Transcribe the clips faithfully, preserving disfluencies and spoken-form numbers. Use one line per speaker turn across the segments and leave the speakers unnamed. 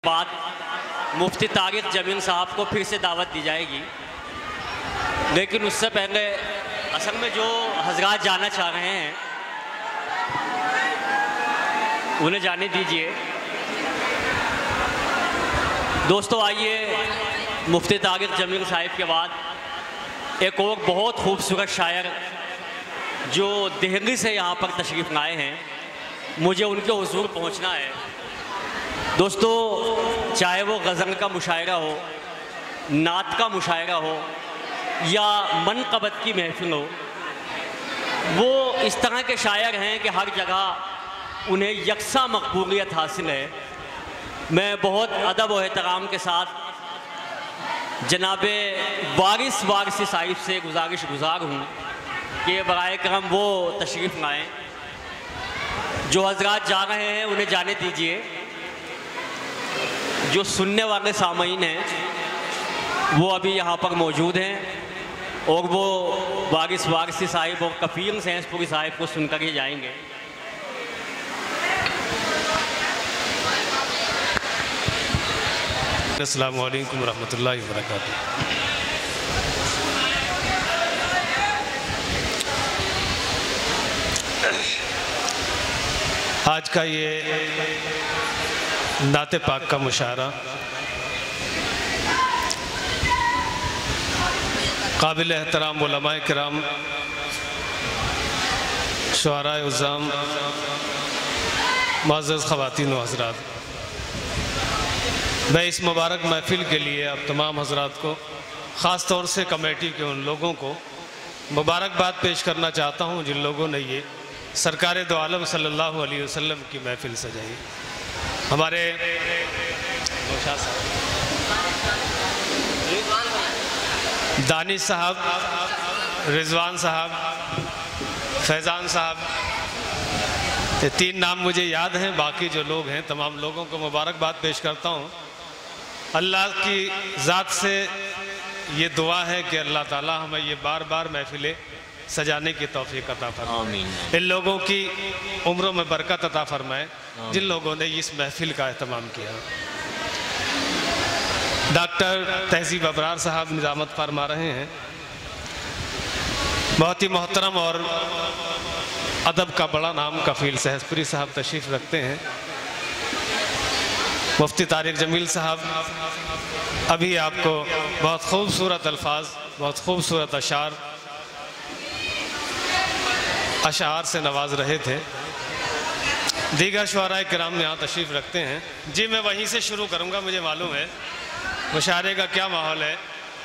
بعد مفتی طارق جمیل صاحب کو پھر سے دعوت دی جائے گی، لیکن اس سے پہلے اصل میں جو حضرات جانا چاہ رہے ہیں انہیں جانے دیجیے۔ دوستو آئیے مفتی طارق جمیل صاحب کے بعد ایک اور بہت خوبصورت شاعر جو دہلی سے یہاں پر تشریف لائے ہیں، مجھے ان کے حضور پہنچنا ہے۔ دوستو چاہے وہ غزل کا مشاعرہ ہو، نعت کا مشاعرہ ہو یا منقبت کی محفل ہو، وہ اس طرح کے شاعر ہیں کہ ہر جگہ انہیں یکساں مقبولیت حاصل ہے۔ میں بہت ادب و احترام کے ساتھ جناب وارث وارثی صاحب سے گزارش گزار ہوں کہ برائے کرم وہ تشریف لائیں۔ جو حضرات جا رہے ہیں انہیں جانے دیجیے، جو سننے والے سامعین ہیں وہ ابھی یہاں پر موجود ہیں اور وہ وارث وارثی صاحب اور کفیل سینس پوری صاحب کو سن کر ہی جائیں گے۔
السلام علیکم ورحمۃ اللہ وبرکاتہ۔ آج کا یہ نعت پاک کا مشاعرہ قابل احترام علماء کرام، شعراء عظام، معزز خواتین و حضرات، میں اس مبارک محفل کے لیے آپ تمام حضرات کو، خاص طور سے کمیٹی کے ان لوگوں کو مبارکباد پیش کرنا چاہتا ہوں جن لوگوں نے یہ سرکار دو عالم صلی اللہ علیہ وسلم کی محفل سجائی۔ ہمارے دانش صاحب، رضوان صاحب، فیضان صاحب، یہ تین نام مجھے یاد ہیں، باقی جو لوگ ہیں تمام لوگوں کو مبارکباد پیش کرتا ہوں۔ اللہ کی ذات سے یہ دعا ہے کہ اللہ تعالی ہمیں یہ بار بار محفلیں سجانے کی توفیق عطا فرمائے، ان لوگوں کی عمروں میں برکت عطا فرمائے جن لوگوں نے اس محفل کا اہتمام کیا۔ ڈاکٹر تہذیب ابرار صاحب نظامت فرما رہے ہیں، بہت ہی محترم اور ادب کا بڑا نام کفیل سہسپوری صاحب تشریف رکھتے ہیں۔ مفتی طارق جمیل صاحب ابھی آپ کو بہت خوبصورت الفاظ، بہت خوبصورت اشعار اشعار سے نواز رہے تھے۔ دیگر شعراء کرام یہاں تشریف رکھتے ہیں۔ جی میں وہیں سے شروع کروں گا، مجھے معلوم ہے مشاعرے کا کیا ماحول ہے۔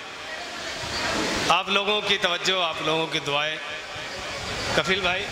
آپ لوگوں کی توجہ، آپ لوگوں کی دعائیں۔ کفیل بھائی،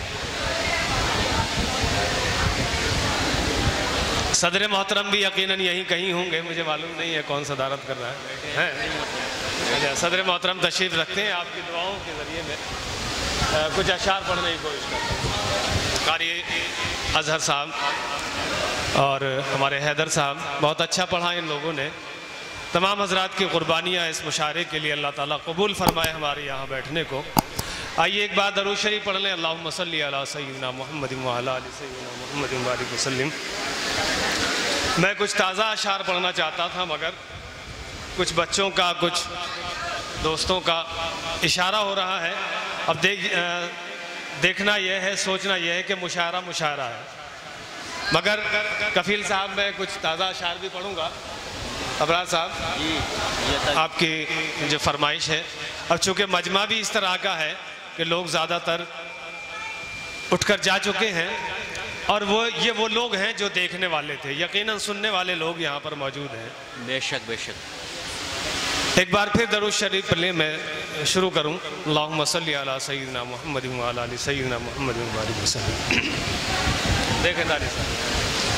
صدر محترم بھی یقیناً یہیں کہیں ہوں گے، مجھے معلوم نہیں ہے کون صدارت کر رہا ہے۔ صدر محترم تشریف رکھتے ہیں، آپ کی دعاؤں کے ذریعے میں کچھ اشعار پڑھنے کی کوشش کرتا ہوں۔ قاری اظہر صاحب اور ہمارے حیدر صاحب بہت اچھا پڑھا ان لوگوں نے۔ تمام حضرات کی قربانیاں اس مشاعرے کے لیے اللہ تعالیٰ قبول فرمائے ہمارے یہاں بیٹھنے کو۔ آئیے ایک بار درود شریف پڑھ لیں، اللہم صلی علی سیدنا محمد وعلی آل سیدنا محمد وبارک وسلم۔ میں کچھ تازہ اشعار پڑھنا چاہتا تھا، مگر کچھ بچوں کا، کچھ دوستوں کا اشارہ ہو رہا ہے۔ اب دیکھ دیکھنا یہ ہے، سوچنا یہ ہے کہ مشاعرہ مشاعرہ ہے، مگر کفیل صاحب میں کچھ تازہ اشعار بھی پڑھوں گا۔ ابرار صاحب آپ کی جو فرمائش ہے، اب چونکہ مجمع بھی اس طرح کا ہے کہ لوگ زیادہ تر اٹھ کر جا چکے ہیں، اور وہ یہ وہ لوگ ہیں جو دیکھنے والے تھے، یقیناً سننے والے لوگ یہاں پر موجود ہیں۔
بے شک بے شک۔
ایک بار پھر درود شریف پڑھیں، میں شروع کروں۔ اللہم صلی علی سیدنا محمد وعلی آل سیدنا محمد وبارک وسلم۔ دیکھیں داری صاحب،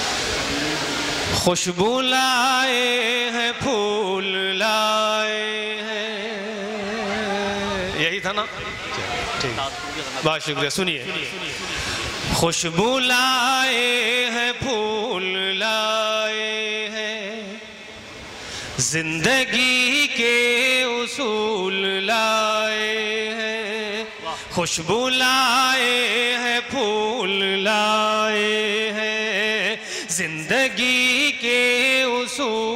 خوشبو لائے ہیں، پھول لائے ہیں، یہی تھا نا؟ ٹھیک، بہت شکریہ۔ سنیے، خوشبو لائے ہیں، پھول لائے ہیں، زندگی کے اصول لائے ہیں، خوشبو لائے ہیں، پھول لائے ہیں، زندگی کے اصول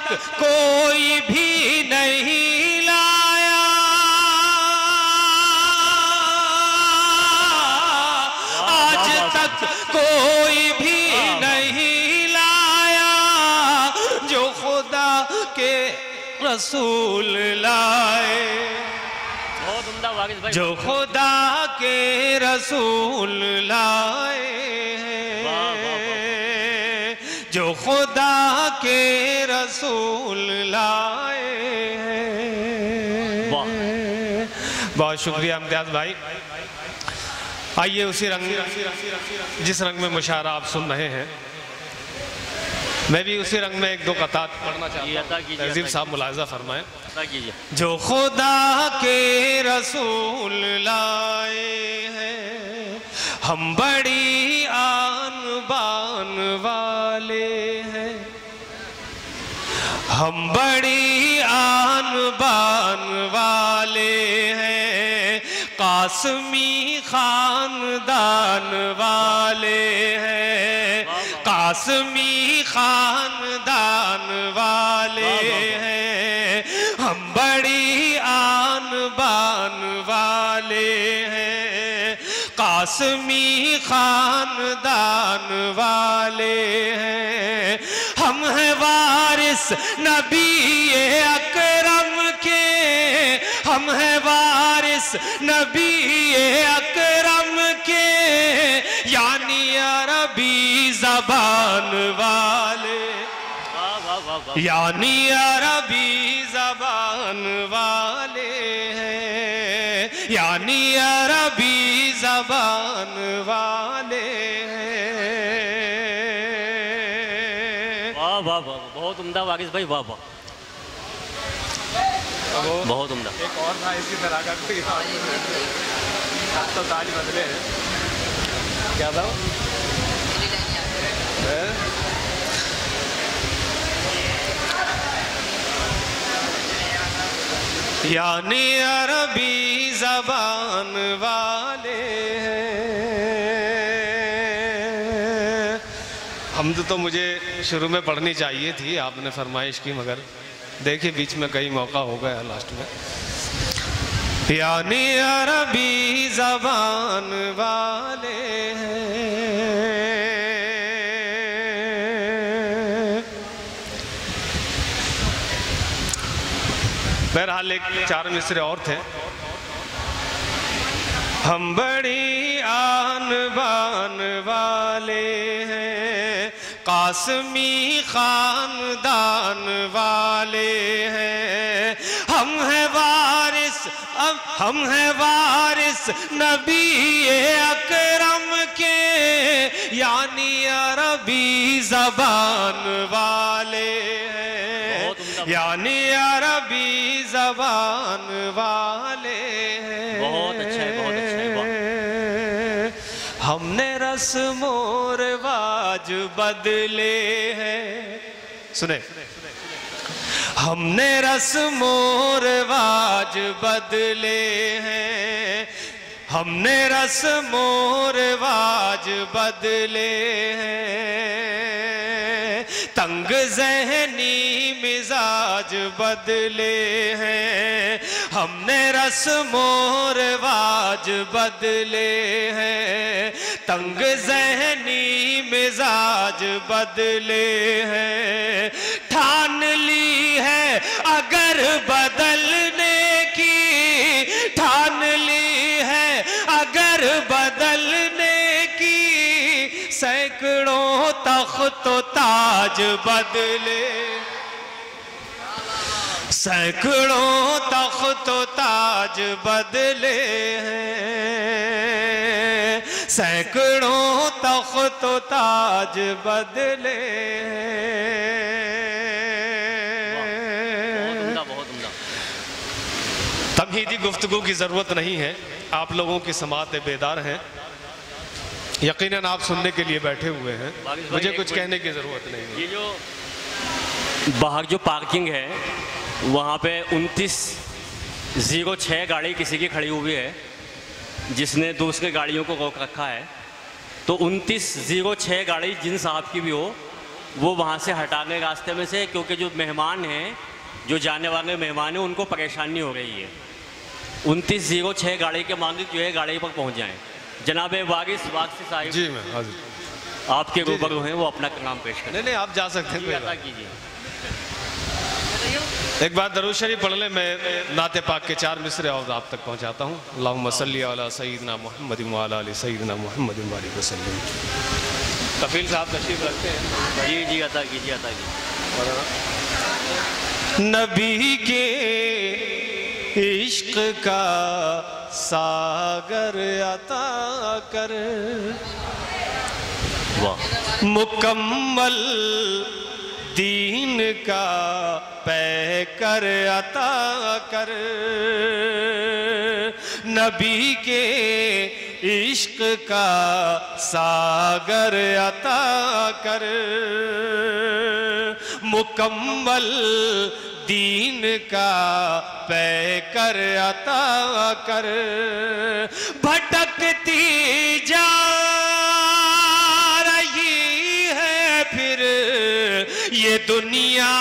تک کوئی بھی نہیں لایا، آج تک کوئی بھی نہیں لایا جو خدا کے رسول لائے،
بہت عمدہ واقعی بھائی،
جو خدا کے رسول لائے ہیں، جو خدا کے رسول لائے ہیں۔ بہت شکریہ امتیاز بھائی۔ آئیے اسی رنگ جس رنگ میں مشاعرہ آپ سن رہے ہیں، میں بھی اسی رنگ میں ایک دو قطعات پڑھنا چاہتا ہوں، تہذیب صاحب ملاحظہ فرمائیں۔ جو خدا کے رسول لائے ہیں، ہم بڑی آن بان والے ہیں، ہم بڑی آن بان والے ہیں، قاسمی خاندان والے ہیں، قاسمی خاندان والے ہیں، ہم بڑی آن بان والے ہیں، قاسمی خاندان والے ہیں، ہم ہیں وارث نبی اکرم کے، ہم ہیں وارث نبی اکرم کے، یعنی عربی زبان والے، یعنی عربی زبان والے ہیں، یعنی عربی زبان والے ہیں۔
واہ واہ واہ، بہت عمدہ واقعی بھائی، واہ واہ، بہت عمدہ۔
ایک اور تھا اسی طرح کا کوئی، اب تو تاج بدلے ہیں، کیا تھا؟ یعنی عربی زبان والے ہیں۔ حمد تو مجھے شروع میں پڑھنی چاہیے تھی، آپ نے فرمائش کی، مگر دیکھیں بیچ میں کئی موقع ہو گیا لاسٹ میں۔ یعنی عربی زبان والے ہیں، بہرحال ایک چار مصرے اور تھے۔ ہم بڑی آن بان والے ہیں، قاسمی خاندان والے ہیں، ہم ہیں وارث ہم ہیں وارث نبی اکرم کے، یعنی عربی زبان والے ہیں، یعنی عربی زبان والے ہیں۔
بہت اچھا ہے، بہت اچھا ہے،
ہم نے رسم و رواج بدلے ہیں، سنیں، ہم نے رسم و رواج بدلے ہیں، ہم نے رسم و رواج بدلے ہیں، تنگ ذہنی مزاج بدلے ہیں، ہم نے رسم و رواج بدلے ہیں، تنگ ذہنی مزاج بدلے ہیں، ٹھان لی ہے اگر بدلنے کی، ٹھان لی ہے اگر بدلنے کی، سینکڑوں تخت و تاج بدلے، سینکڑوں تخت و تاج بدلے ہیں، سینکڑوں تخت و تاج بدلے ہیں۔ تمہیدی گفتگو کی ضرورت نہیں ہے، آپ لوگوں کی سماعتیں بیدار ہیں، یقیناً آپ سننے کے لیے بیٹھے ہوئے ہیں، مجھے کچھ کہنے کی ضرورت نہیں ہے۔
یہ جو باہر جو پارکنگ ہے وہاں پہ انتیس زیرو چھ گاڑی کسی کی کھڑی ہوئی ہے، جس نے دوسرے گاڑیوں کو روک رکھا ہے، تو انتیس زیرو چھ گاڑی جن صاحب کی بھی ہو وہ وہاں سے ہٹانے راستے میں سے، کیونکہ جو مہمان ہیں، جو جانے والے مہمان ہیں، ان کو پریشانی ہو رہی ہے۔ انتیس زیرو چھ گاڑی کے مالک جو ہے گاڑی پر پہنچ جائیں۔ جناب وارث واقسی صاحب
جی میں حاضر،
آپ کے روبرو ہیں، وہ اپنا کلام پیش کریں۔
نہیں نہیں آپ جا سکتے ہیں،
جی
کوئی
عطا
بات۔
کیجیے۔
ایک بار درود شریف پڑھ لیں، میں نعت پاک کے چار مصرے اور آپ تک پہنچاتا ہوں۔ اللہم صلی علی سیدنا محمد وعلی آل سیدنا محمد وبارک وسلم۔ کفیل صاحب تشریف رکھتے ہیں۔
جی جی عطا کیجیے، عطا کیجیے۔
نبی کے عشق کا ساگر عطا کر،
واہ،
مکمل دین کا پیکر عطا کر، نبی کے عشق کا ساگر عطا کر، مکمل دین کا پیکر عطا کر، بھٹکتی جا رہی ہے پھر یہ دنیا،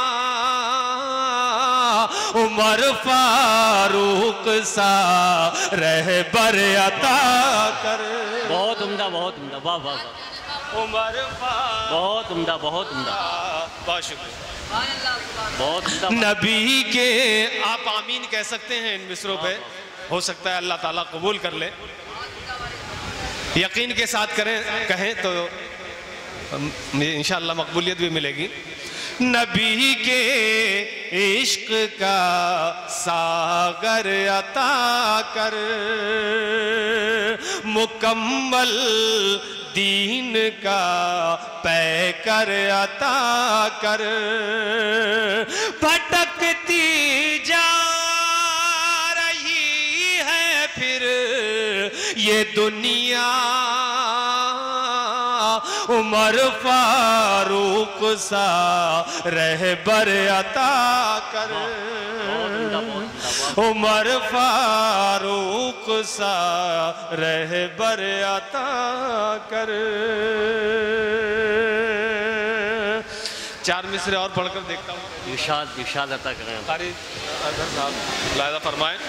عمر فاروق سا رہبر عطا کر۔
بہت عمدہ، بہت عمدہ، واہ واہ واہ،
عمر فاروق،
بہت عمدہ، بہت عمدہ،
بہت شکریہ،
بہت عمدہ۔
نبی کے، آپ آمین کہہ سکتے ہیں ان مصروں پہ، ہو سکتا ہے اللہ تعالیٰ قبول کر لے، یقین کے ساتھ کریں، کہیں تو انشاءاللہ مقبولیت بھی ملے گی۔ نبی کے عشق کا ساگر عطا کر، مکمل دین کا پیکر عطا کر، بھٹکتی جا رہی ہے پھر یہ دنیا، عمر فاروق سا رہبر عطا کر، عمر فاروق سا رہبر عطا کر۔ چار مصرے اور پڑھ کر دیکھتا ہوں،
ارشاد ارشاد عطا کریں۔
قاری اظہر صاحب ملاحظہ فرمائیں۔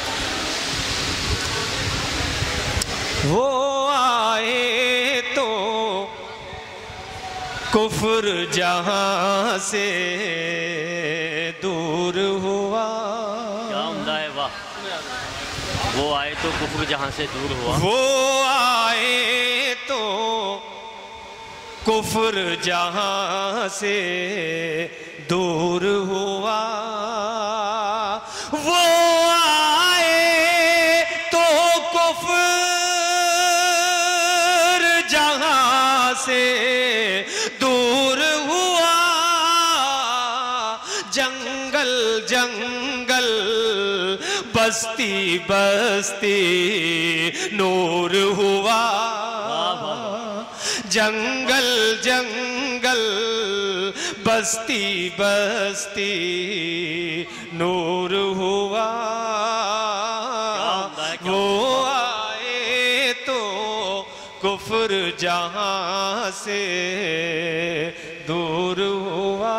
وہ آئے تو کفر جہاں سے دور ہوا،
کیا عمدہ ہے، واہ، وہ آئے تو کفر جہاں سے دور ہوا،
وہ آئے تو کفر جہاں سے دور ہوا، وہ آئے تو کفر جہاں سے دور ہوا، جنگل جنگل بستی بستی نور ہوا، جنگل جنگل بستی بستی نور ہوا، وہ آئے تو کفر جہاں سے دور ہوا۔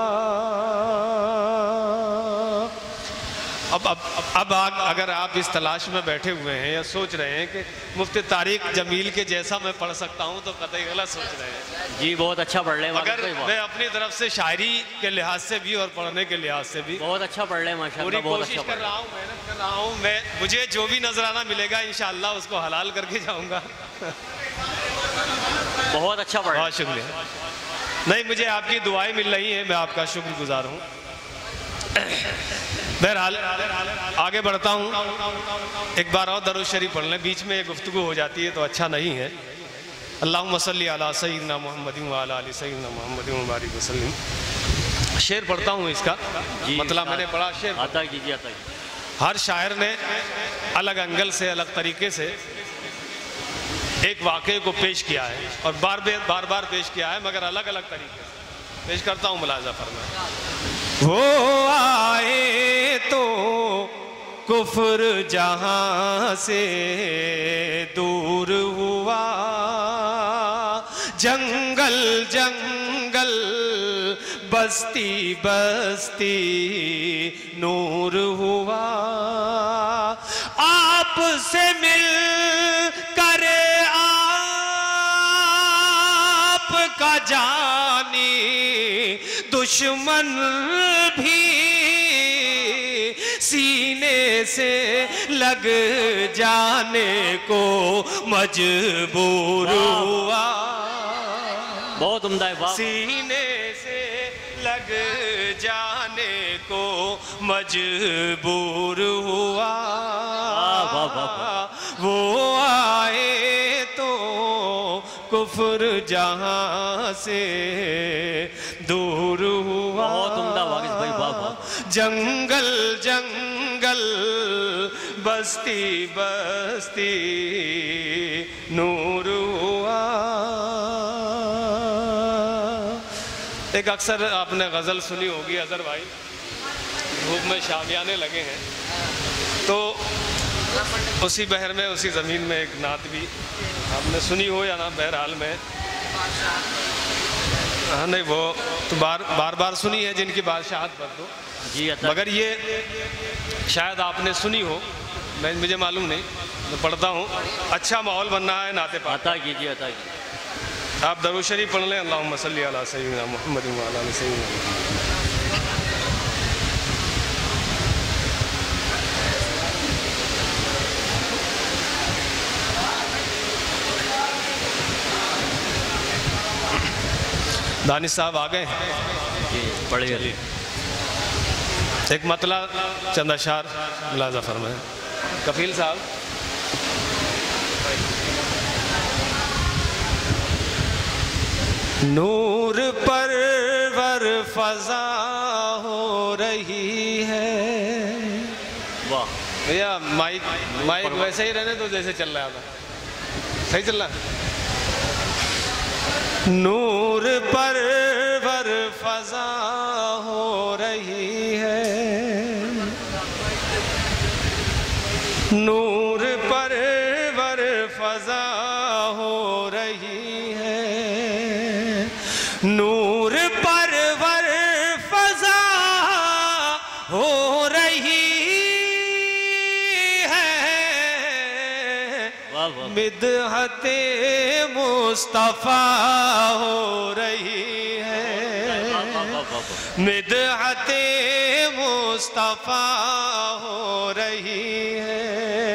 اب اب اب اگر آپ اس تلاش میں بیٹھے ہوئے ہیں یا سوچ رہے ہیں کہ مفتی طارق جمیل کے جیسا میں پڑھ سکتا ہوں، تو قطعی غلط سوچ رہے ہیں۔
جی بہت اچھا پڑھ رہے ہیں،
اگر میں اپنی طرف سے شاعری کے لحاظ سے بھی اور پڑھنے کے لحاظ سے بھی
بہت اچھا پڑھ رہے ہیں، ماشاءاللہ
پوری
بہت
کوشش
اچھا
کر
پڑھ رہے
رہا ہوں، محنت کر رہا ہوں، میں مجھے جو بھی نظرانہ ملے گا انشاءاللہ اس کو حلال کر کے جاؤں گا۔
ہیں، بہت اچھا پڑھ رہے ہیں۔
بہت شکریہ۔ نہیں، مجھے آپ کی دعائیں مل رہی ہیں، میں آپ کا شکر گزار ہوں۔ بہرحال آگے بڑھتا ہوں، ایک بار اور درود شریف پڑھ لیں، بیچ میں گفتگو ہو جاتی ہے تو اچھا نہیں ہے۔ اللہم صلی علی سیدنا محمد وعلی آل سیدنا محمد وبارک وسلم۔ شعر پڑھتا ہوں اس کا، مطلب میں نے پڑھا شعر،
عطا کیجیے، عطا کیجیے۔
ہر شاعر نے الگ انگل سے، الگ طریقے سے ایک واقعے کو پیش کیا ہے، اور بار بار بار پیش کیا ہے، مگر الگ الگ طریقے سے پیش کرتا ہوں، ملاحظہ فرمائیں۔ وہ آئے تو کفر جہاں سے دور ہوا، جنگل جنگل بستی بستی نور ہوا، آپ سے مل کر آپ کا جانی دشمن بھی سینے سے لگ جانے کو مجبور ہوا،
بہت عمدہ ہے، واہ
سینے سے لگ جانے کو مجبور ہوا، وہ آئے تو کفر جہاں سے دور ہوا،
بہت عمدہ واقعی بھائی، واہ واہ،
جنگل جنگل بستی بستی نور ہوا۔ ایک اکثر آپ نے غزل سنی ہوگی اظہر بھائی، دھوپ میں شامیانے لگے ہیں، تو اسی بحر میں اسی زمین میں ایک نعت بھی آپ نے سنی ہو یا نہ، بہرحال میں ہاں نہیں وہ تو بار بار بار سنی ہے جن کی بادشاہت پر تو،
جی عطا،
مگر یہ شاید آپ نے سنی ہو، میں مجھے معلوم نہیں، میں پڑھتا ہوں۔ اچھا ماحول بننا ہے نعت پاک،
عطا کیجیے، عطا کیجیے۔
آپ درود شریف پڑھ لیں، اللہم صلی علی سیدنا محمد وعلی آل سیدنا محمد۔ دانش صاحب آ گئے،
جی پڑھیے،
ایک مطلع چند اشعار ملاحظہ فرمائیں۔ کفیل صاحب، نور پرور فضا ہو رہی ہے،
واہ
بھیا مائک مائک ویسے ہی رہنے تو جیسے چل رہا تھا، صحیح چل رہا ہے؟ نور پرور فضا ہو رہی ہے، نور پرور فضا ہو رہی ہے، نور پرور فضا ہو رہی ہے،
واہ واہ،
مدحت مصطفیٰ ہو رہی ہے، مدحت مصطفیٰ ہو رہی ہے،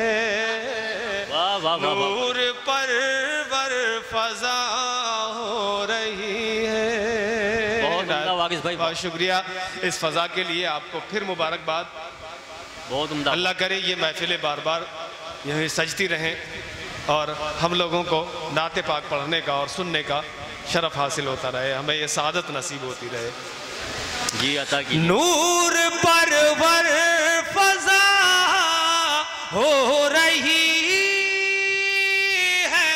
نور پرور فضا ہو رہی ہے۔
بہت عمدہ واقعی بھائی،
بہت شکریہ اس فضا کے لیے، آپ کو پھر مبارکباد۔
بہت عمدہ،
اللہ کرے یہ محفلیں بار بار یہیں سجتی رہیں اور ہم لوگوں کو نعت پاک پڑھنے کا اور سننے کا شرف حاصل ہوتا رہے، ہمیں یہ سعادت نصیب ہوتی رہے۔
جی عطا کیجیے۔
نور پرور فضا ہو رہی ہے،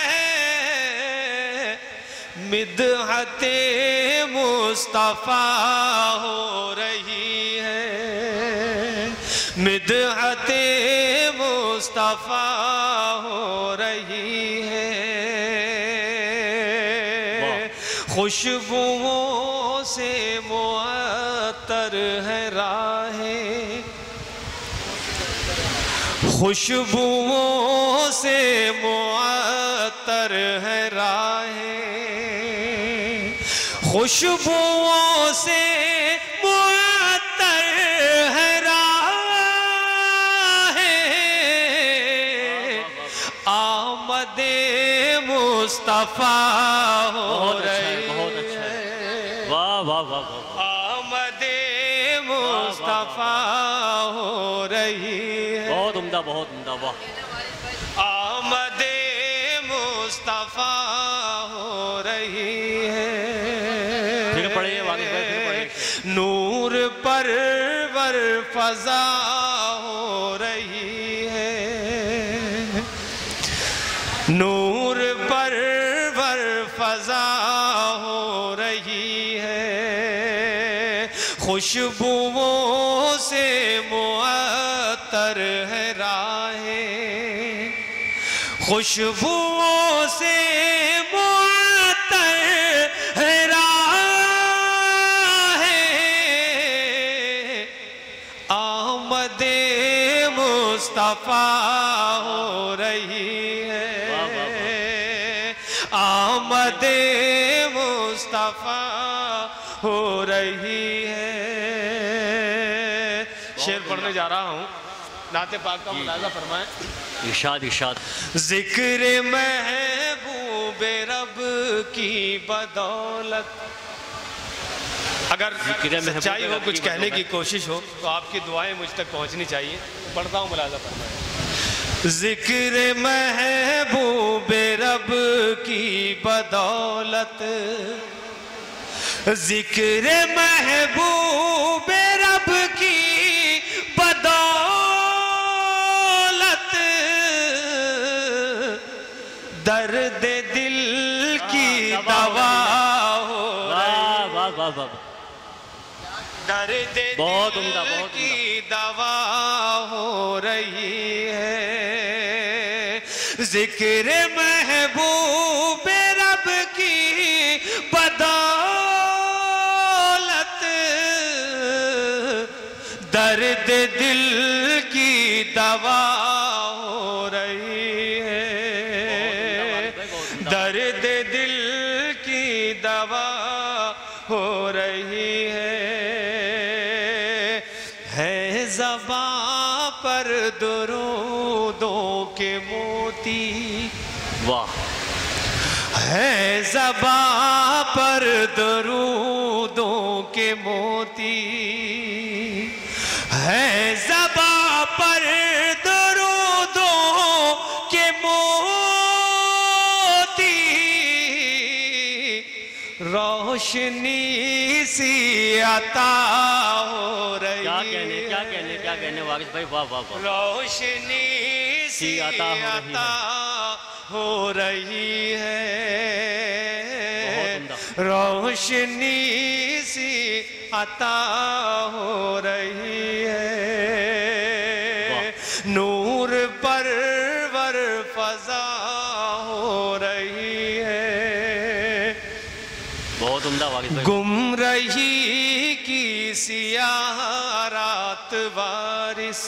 مدحت مصطفیٰ ہو رہی ہے، مدحت مصطفیٰ ہو رہی ہے، خوشبوؤں سے معطر ہے راہیں، خوشبوؤں سے معطر ہے راہیں، خوشبوؤں سے معطر ہے راہیں، آمد مصطفیٰ ہو رہی ہے،
واہ واہ واہ،
آمد مصطفیٰ ہو رہی ہے،
بہت عمدہ، بہت عمدہ، واہ،
آمد مصطفیٰ ہو رہی ہے،
پھر پڑھیے واقعی بھائی، پھر پڑھیے۔
نور پرور فضا ہو رہی ہے، نور پرور فضا ہو رہی ہے، خوشبوؤں سے معطر ہے راہیں، خوشبوؤں سے معطر ہے راہیں، مصطفیٰ ہو رہی ہے، آمد مصطفیٰ ہو رہی ہے۔ شعر پڑھنے جا رہا ہوں، نعت پاک کا ملاحظہ فرمائیں۔
ارشاد ارشاد۔
ذکر محبوب رب کی بدولت، اگر سچائی ہو، کچھ کہنے کی کوشش ہو تو آپ کی دعائیں مجھ تک پہنچنی چاہیے۔ پڑھتا ہوں، ملاحظہ فرمائیں۔ ذکر محبوب رب کی بدولت، ذکر محبوب رب کی بدولت، درد دل کی دوا ہو رہی ہے، درد دل کی دوا ہو رہی ہے، ذکر محبوب رب کی بدولت، درد دل کی دوا ہو رہی ہے، درد دل کی دوا ہو رہی ہے، ہے زباں پر درودوں کے موتی،
واہ،
ہے زباں پر درودوں کے موتی، ہے زباں پر درودوں کے موتی، روشنی سی عطا ہو رہی ہے،
کیا کہنے کیا کہنے کیا کہنے واقعی بھائی، واہ واہ واہ،
روشنی سی عطا ہو رہی ہے، روشنی سی عطا ہو رہی ہے، نور پرور فضا ہو رہی ہے،
بہت عمدہ واقعی بھائی،
گم رہی کی سیاہ رات وارث،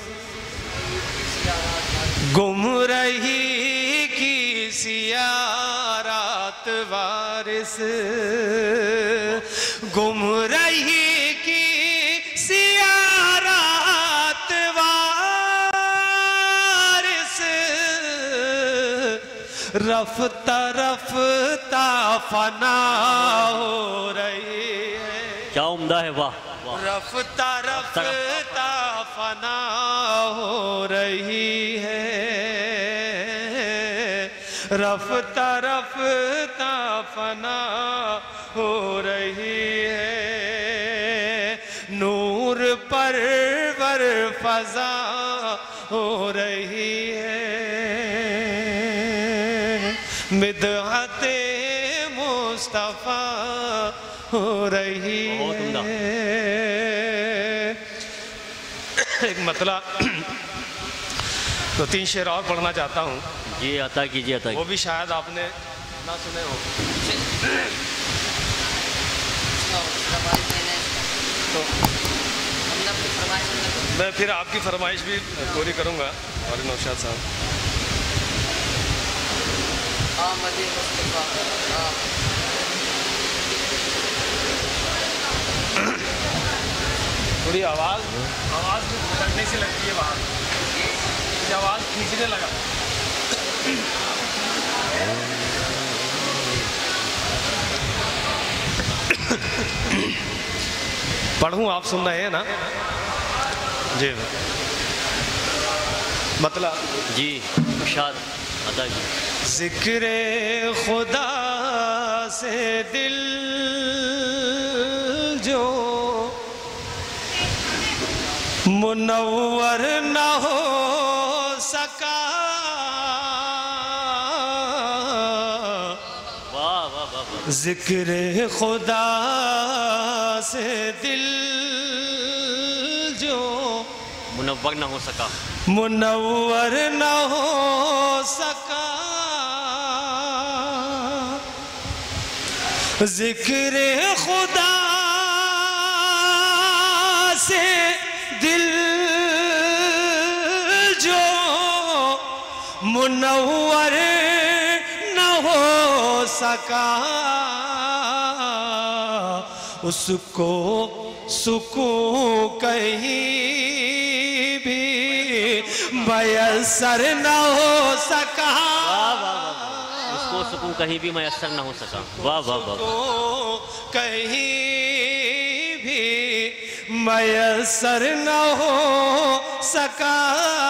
گم رہی کی سیاہ رات وارث، گم رہی کی سیاہ رات وارث، رفتہ رفتہ فنا ہو رہی ہے،
کیا عمدہ ہے، واہ واہ،
رفتہ رفتہ فنا ہو رہی ہے، رفتہ رفتہ فنا ہو رہی ہے، نور پرور فضا ہو رہی ہے، مدحت مصطفیٰ ہو رہی ہے۔ ایک مطلع تو تین شعر اور پڑھنا چاہتا ہوں،
جی عطا کیجیے عطا
وہ بھی شاید آپ نے نہ سنے ہو، تو میں پھر آپ کی فرمائش بھی پوری کروں گا۔ اور نوشاد صاحب تھوڑی آواز آواز بھی پھٹکنے سے لگتی ہے باہر، یہ آواز کھینچنے لگا۔ پڑھوں، آپ سن رہے ہیں نا؟ جی مطلب
جی ارشاد عطا جی۔
ذکر خدا سے دل جو منور نہ ہو سکا،
واہ واہ واہ،
ذکر خدا سے دل جو
منور نہ ہو سکا،
منور نہ ہو سکا، ذکر خدا سے دل جو منور نہ ہو سکا اس کو سکون کہیں بھی میسر نہ ہو سکا
اس کو سکون کہیں بھی میسر نہ ہو سکا واہ واہ واہ
کہیں بھی میسر نہ ہو سکا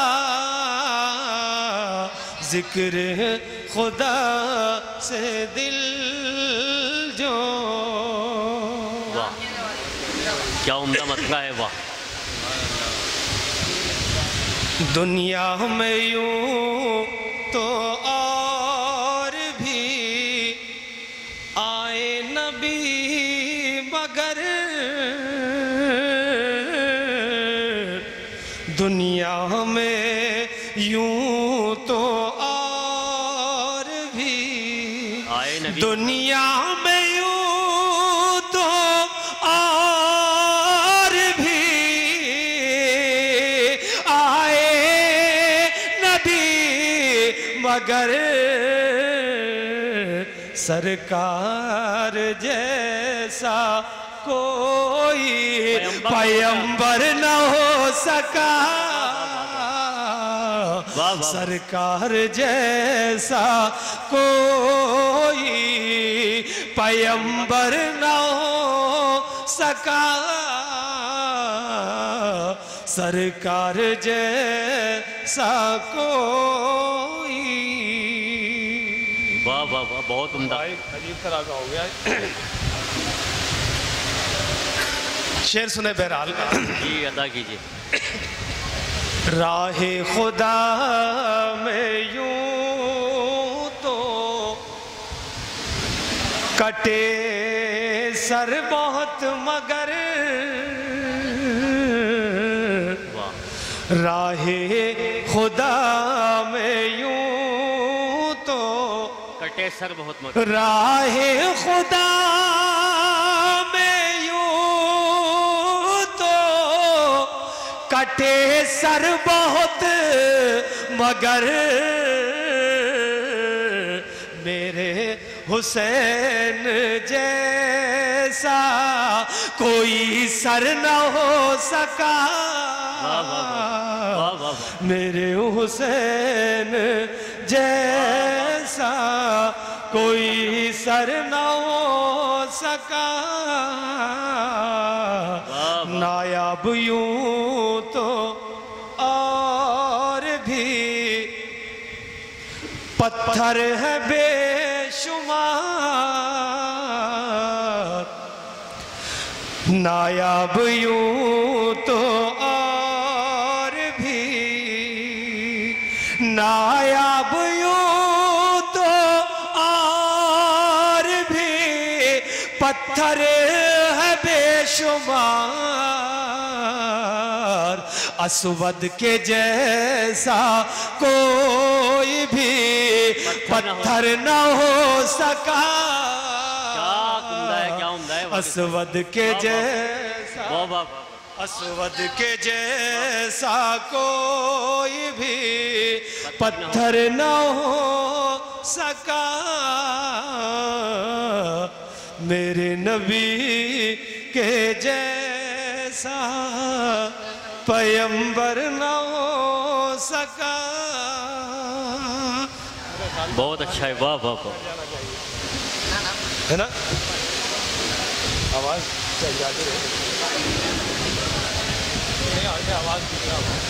ذکر خدا سے دل جو
واہ کیا عمدہ مطلع ہے واہ
دنیا میں یوں تو اور بھی آئے نبی مگر دنیا میں یوں تو اور بھی
آئے نبی
دنیا میں یوں تو اور بھی آئے نبی مگر سرکار جیسا کوئی پیمبر نہ ہو سکا سرکار جیسا کوئی پیمبر نہ ہو سکا سرکار جیسا کوئی
واہ واہ واہ بہت عمدہ
عجیب طرح کا ہو گیا شعر سنے بہرحال
جی ادا کیجئے
راہ خدا میں یوں تو کٹے سر بہت مگر راہ خدا میں یوں تو
کٹے سر بہت مگر
راہ خدا کٹے سر بہت مگر میرے حسین جیسا کوئی سر نہ ہو سکا میرے حسین جیسا کوئی سر نہ ہو سکا نایاب یوں تو اور بھی پتھر ہے بے شمار نایاب یوں تو اور بھی نایاب یوں تو اور بھی پتھر ہے بے شمار اسود کے جیسا کوئی بھی پتھر نہ ہو سکا اسود کے جیسا اسود کے جیسا کوئی بھی پتھر نہ ہو سکا میرے نبی کے جیسا پیمبر نہ ہو سکا
بہت اچھا ہے واہ واہ واہ
ہے نا آواز چل جاتی رہے نہیں آگے آواز